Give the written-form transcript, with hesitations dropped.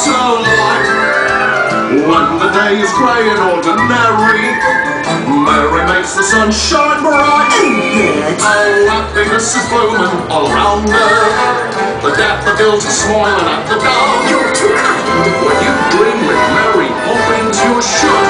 so light. When the day is grey and ordinary, Mary makes the sun shine bright. Oh, happiness is blooming all around her. The daffodils are smiling at the dawn. You're too kind. When you dream with Mary Poppins, you're sure